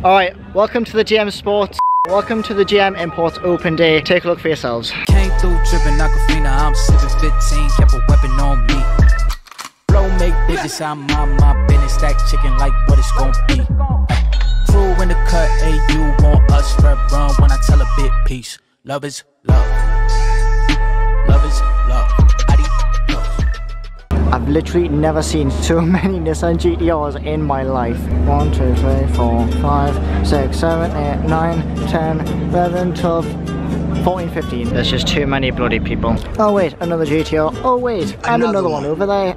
Alright, welcome to the GM Sports. Welcome to the GM Imports Open Day. Take a look for yourselves. Came through dripping Aquafina, I'm sipping 15, kept a weapon on me. Flow make digits, I'm on my business, stack chicken like what it's gon' be. Crew in the cut, hey, you want us, red run when I tell a bit peace. Love is love. Love is love. I've literally never seen so many Nissan GTRs in my life. 1, 2, 3, 4, 5, 6, 7, 8, 9, 10, 11, 12, 14, 15. There's just too many bloody people. Oh wait, another GTR. Oh wait, and another one over there.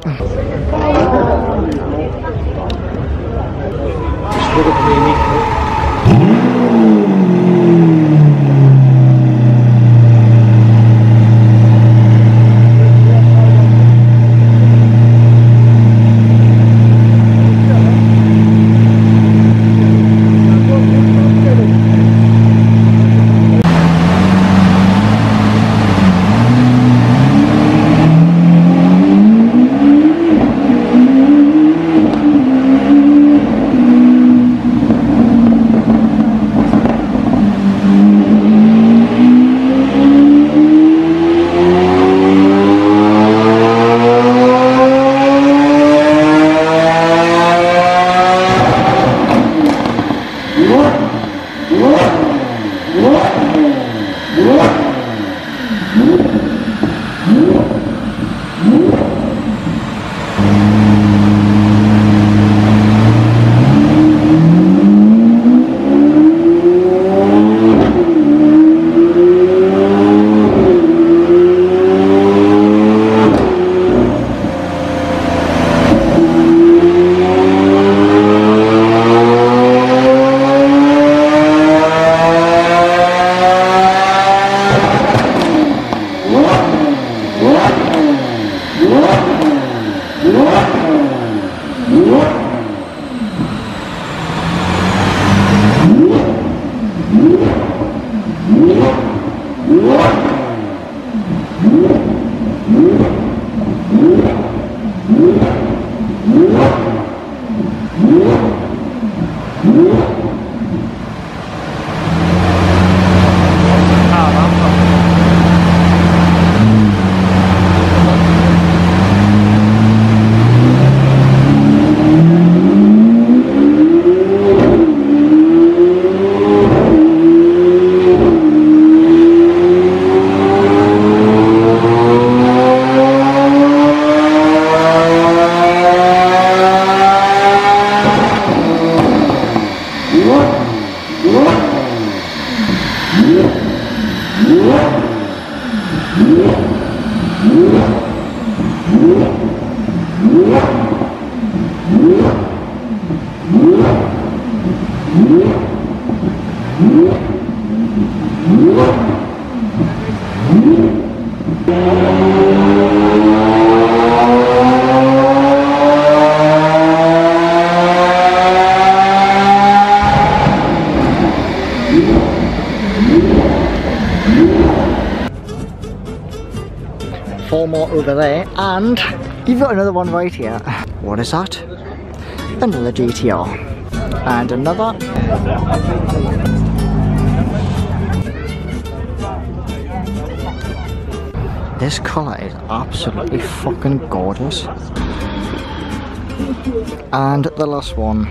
Four more over there, and you've got another one right here. What is that? Another GTR. And another. This colour is absolutely fucking gorgeous. And the last one.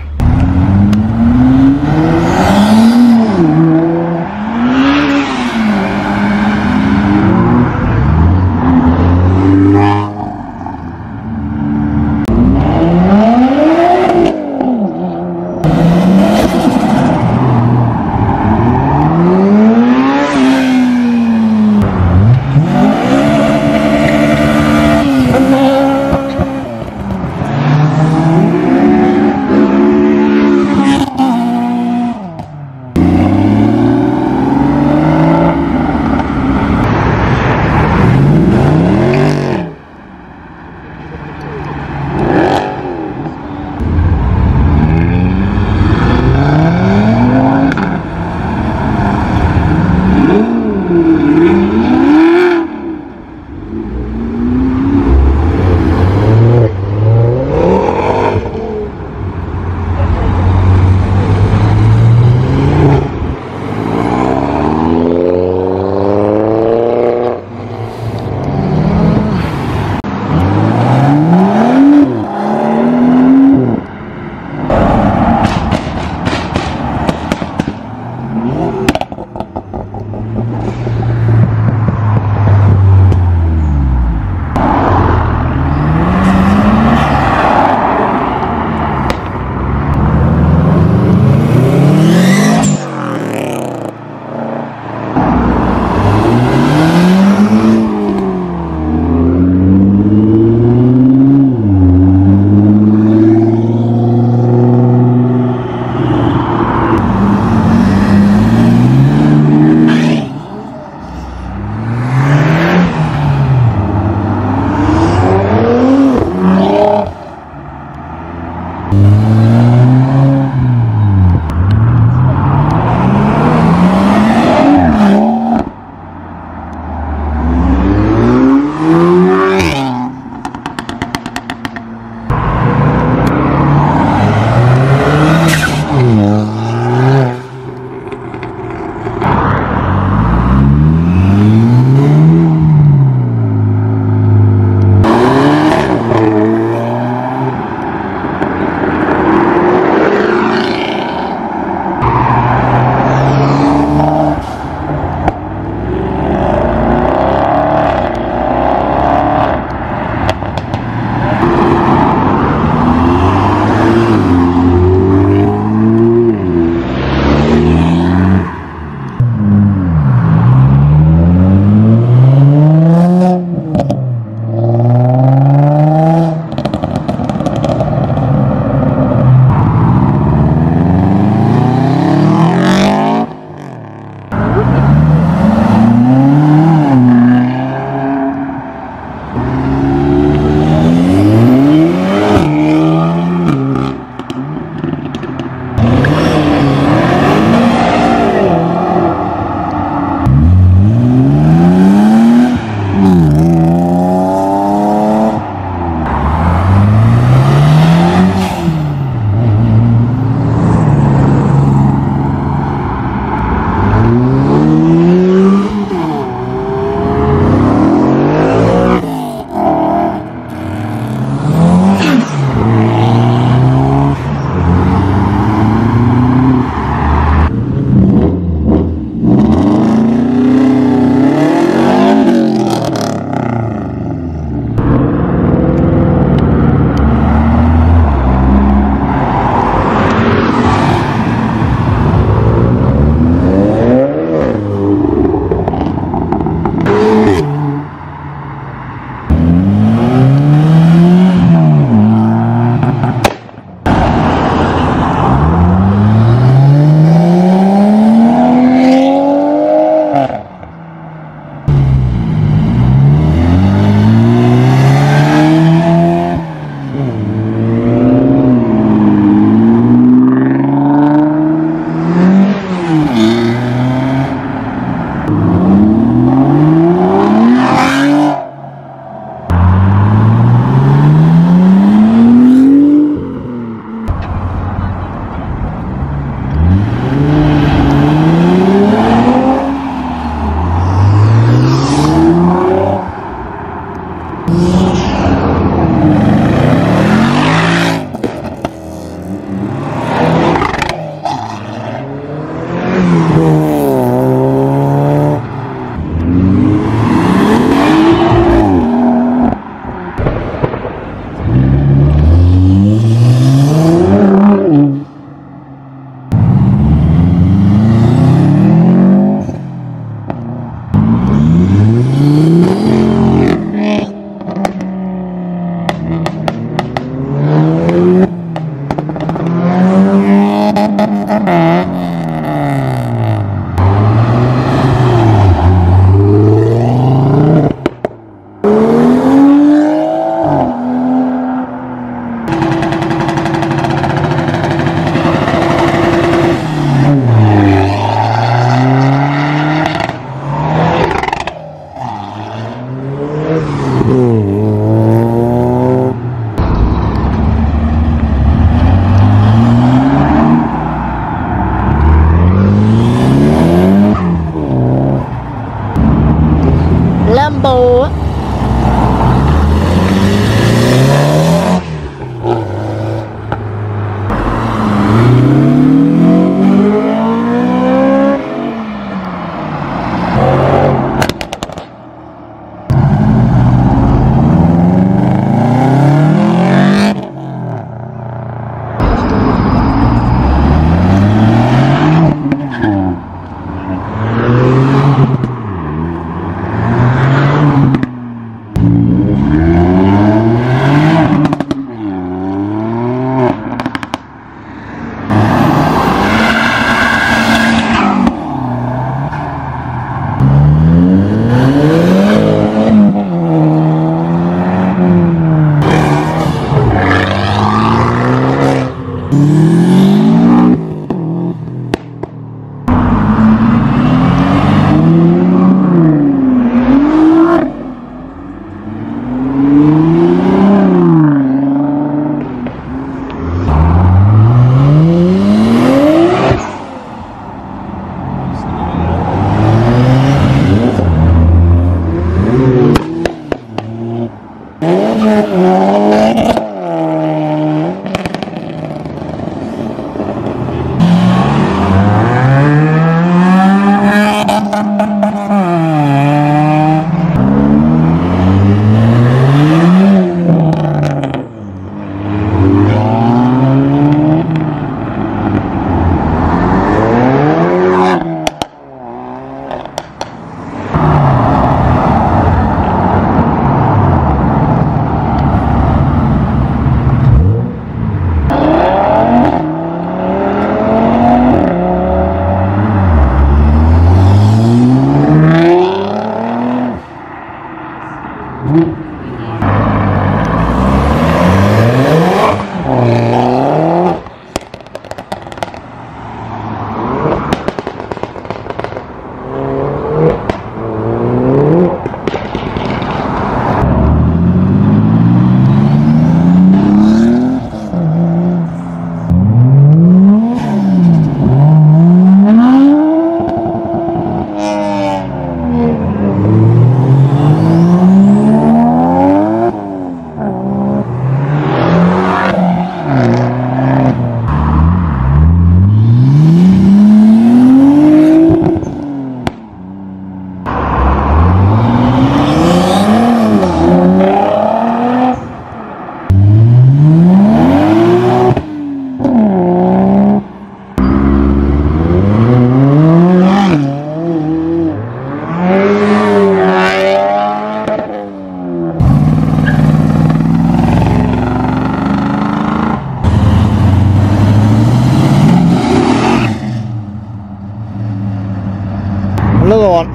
one.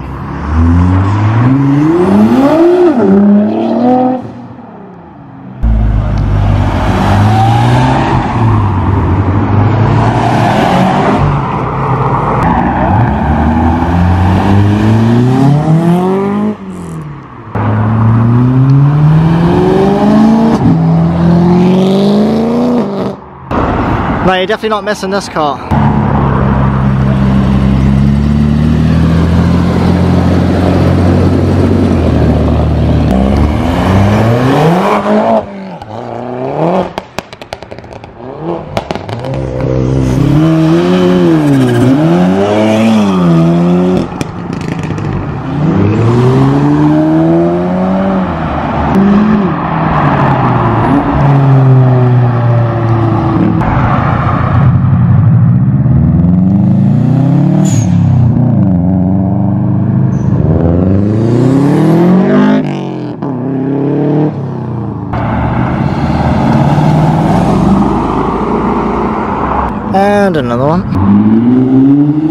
No, you're definitely not missing this car. And another one.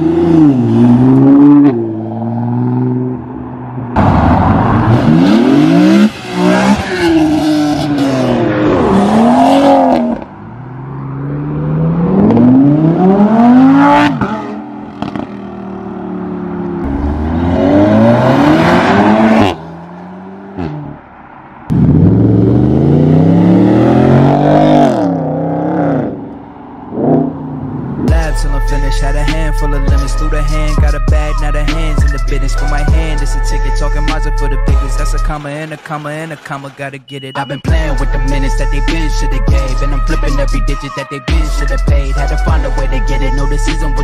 Till I'm finished, had a handful of lemons through the hand, got a bag, now the hands in the business. For my hand, it's a ticket, talking Mazda for the biggest. That's a comma and a comma and a comma, gotta get it. I've been playing with the minutes that they been should've gave, and I'm flipping every digit that they been should've paid. Had to find a way to get it, no, this isn't